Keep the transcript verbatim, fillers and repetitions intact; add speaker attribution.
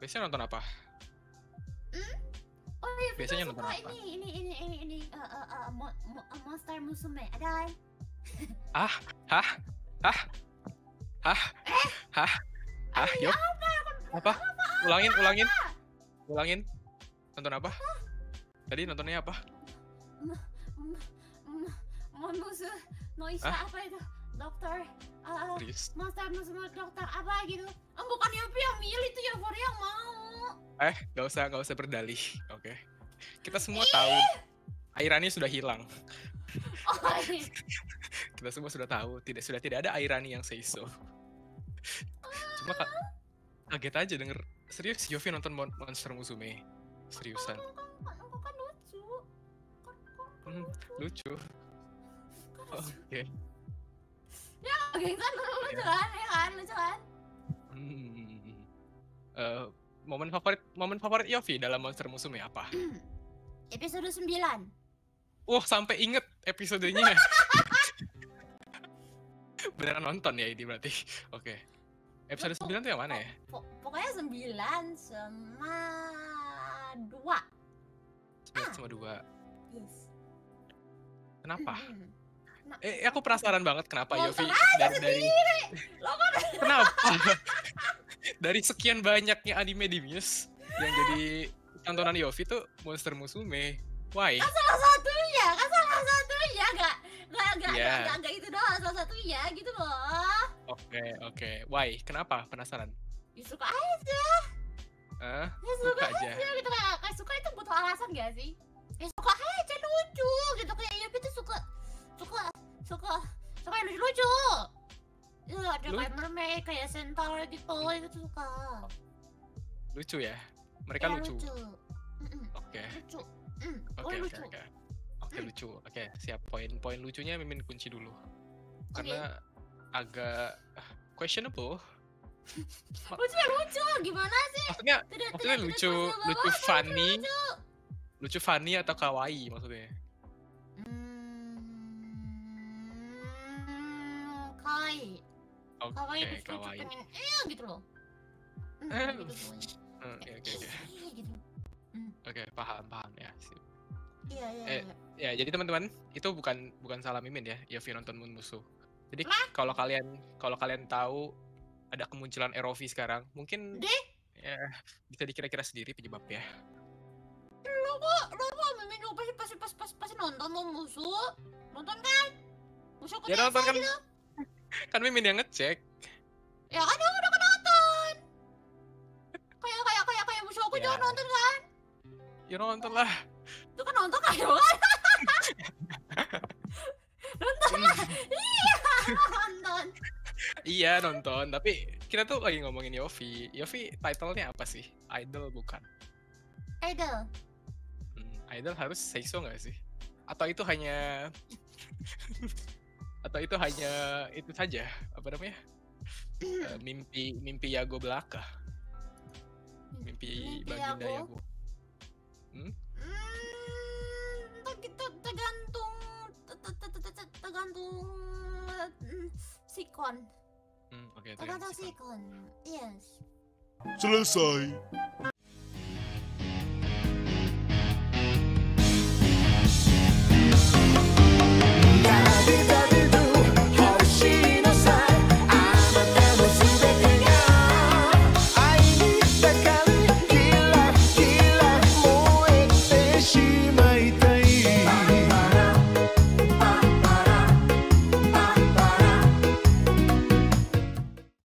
Speaker 1: Biasanya nonton apa?
Speaker 2: Hmm? Oh iya, Vito
Speaker 1: Biasanya nonton
Speaker 2: suka
Speaker 1: apa?
Speaker 2: ini, ini, ini, ini, ini, uh, uh, uh, mo- mo- uh, Monster Musume. Ada kan?
Speaker 1: Ah? Hah? Hah? Hah?
Speaker 2: Eh,
Speaker 1: Hah? Hah?
Speaker 2: aduh, ya
Speaker 1: Yop?
Speaker 2: apa?
Speaker 1: Apa?
Speaker 2: Apa?
Speaker 1: Ulangin,
Speaker 2: Apa?
Speaker 1: ulangin,
Speaker 2: Apa?
Speaker 1: ulangin. Nonton apa? Tadi nontonnya apa?
Speaker 2: M- m- m- m- musuh Noisha
Speaker 1: Hah?
Speaker 2: apa itu? Dokter, uh,
Speaker 1: Serius?
Speaker 2: Monster Musume dokter apa gitu? Oh, bukan Yopi yang milih, itu Yovori yang mau.
Speaker 1: Eh, gak usah, gak usah berdalih. Oke. Kita semua tahu Airani sudah hilang.
Speaker 2: Oh, iya.
Speaker 1: Kita semua sudah tahu, tidak sudah tidak ada Airani yang seiso. Cuma kak, kaget aja denger. Serius, Yofi nonton Mon- Monster Musume. Seriusan.
Speaker 2: Kan, kan, kan lucu. Kan, kan, kan
Speaker 1: Hmm,
Speaker 2: lucu.
Speaker 1: lucu.
Speaker 2: Kan lucu.
Speaker 1: Oke.
Speaker 2: Ya, oke kan lucu kan, ya kan, lucu kan.
Speaker 1: Hmm. Eh, momen favorit momen favorit Yofi dalam Monster Musume apa?
Speaker 2: Episode sembilan.
Speaker 1: Wah, sampai inget episodenya. Beneran nonton ya ini berarti. Oke. Episode sembilan tuh yang mana ya?
Speaker 2: Pok- Pokoknya sembilan sama dua.
Speaker 1: sembilan
Speaker 2: Ah.
Speaker 1: sama dua.
Speaker 2: Yes.
Speaker 1: Kenapa?
Speaker 2: Hmm. Nah,
Speaker 1: Eh, aku penasaran banget kenapa
Speaker 2: Monster
Speaker 1: Yofi
Speaker 2: aja
Speaker 1: dari, dari
Speaker 2: sendiri. Lo kan
Speaker 1: kenapa? Dari sekian banyaknya anime di Muse yang jadi tontonan Yofi tuh Monster Musume. Why?
Speaker 2: salah satunya, kan salah satunya, gak, gak, gak,
Speaker 1: Iya.
Speaker 2: gak, gak itu doang, salah satunya gitu loh.
Speaker 1: Oke, oke. Why? Kenapa? Penasaran.
Speaker 2: Ya, suka aja,
Speaker 1: Hah?
Speaker 2: ya
Speaker 1: Suka
Speaker 2: suka
Speaker 1: aja.
Speaker 2: aja gitu, kayak, kayak suka itu butuh alasan gak sih? Ya suka aja, lucu gitu, kayak Yuki tuh suka, suka, suka, suka yang lucu-lucu. Ya ada
Speaker 1: Lu-
Speaker 2: kayak mermaid, kayak centaur gitu, itu tuh suka.
Speaker 1: Lucu ya? Mereka
Speaker 2: Ya,
Speaker 1: lucu.
Speaker 2: Mm-mm,
Speaker 1: Oke.
Speaker 2: lucu. Mm,
Speaker 1: Oke,
Speaker 2: pokoknya
Speaker 1: oke,
Speaker 2: lucu.
Speaker 1: oke. Oke,
Speaker 2: Hmm.
Speaker 1: lucu. Oke, siap. Poin-poin lucunya Mimin kunci dulu. Karena agak ah, questionable.
Speaker 2: Lucu ya lucu, gimana sih?
Speaker 1: Maksudnya
Speaker 2: Tidak,
Speaker 1: maksudnya
Speaker 2: tidak,
Speaker 1: lucu,
Speaker 2: tidak possible
Speaker 1: lucu
Speaker 2: banget,
Speaker 1: funny,
Speaker 2: lucu.
Speaker 1: lucu funny atau kawaii maksudnya.
Speaker 2: Hmm, kawaii.
Speaker 1: Oke,
Speaker 2: Kawaii terus lucu,
Speaker 1: kawaii.
Speaker 2: pengen eh gitu loh. Hmm,
Speaker 1: Eh,
Speaker 2: gitu pokoknya.
Speaker 1: Hmm, Oke, oke, oke.
Speaker 2: Eh, gitu.
Speaker 1: Oke, paham, paham ya. Sip.
Speaker 2: Iya, iya,
Speaker 1: Eh,
Speaker 2: iya.
Speaker 1: Ya, jadi teman-teman, itu bukan bukan salah Mimin ya, Yofi nonton Moon Musuh. Jadi
Speaker 2: Lah?
Speaker 1: kalau kalian kalau kalian tahu ada kemunculan R O V sekarang, mungkin
Speaker 2: Deh?
Speaker 1: ya bisa dikira-kira sendiri penyebabnya.
Speaker 2: Lo kok, lo kok Mimin lo pasti pasti pasti pasti, pasti nonton lo musuh. Nonton kan? Musuh
Speaker 1: Ya
Speaker 2: Kutesa
Speaker 1: nonton kan,
Speaker 2: gitu.
Speaker 1: kan Mimin yang ngecek.
Speaker 2: Ya kan dia udah nonton. Kayak kayak kayak kayak musuh aku
Speaker 1: Ya.
Speaker 2: juga nonton kan?
Speaker 1: Ya nonton lah.
Speaker 2: Itu kan nonton kayak kan? Nonton lah. Iya, nonton.
Speaker 1: Iya nonton, tapi kita tuh lagi ngomongin Yofi. Yofi title-nya apa sih? Idol bukan?
Speaker 2: Idol.
Speaker 1: Hmm, idol harus seiso nggak sih? Atau itu hanya atau itu hanya itu saja apa namanya? Eh, mimpi mimpi Yago belaka, mimpi Baginda Yago. Hmm?
Speaker 2: Hmm, teg- teg- tergantung te- te- te- te- te- tergantung mm, sikon.
Speaker 1: Hmm, oke,
Speaker 2: Tergantung
Speaker 1: tergantung sikon.
Speaker 2: sikon. Yes.
Speaker 3: Selesai.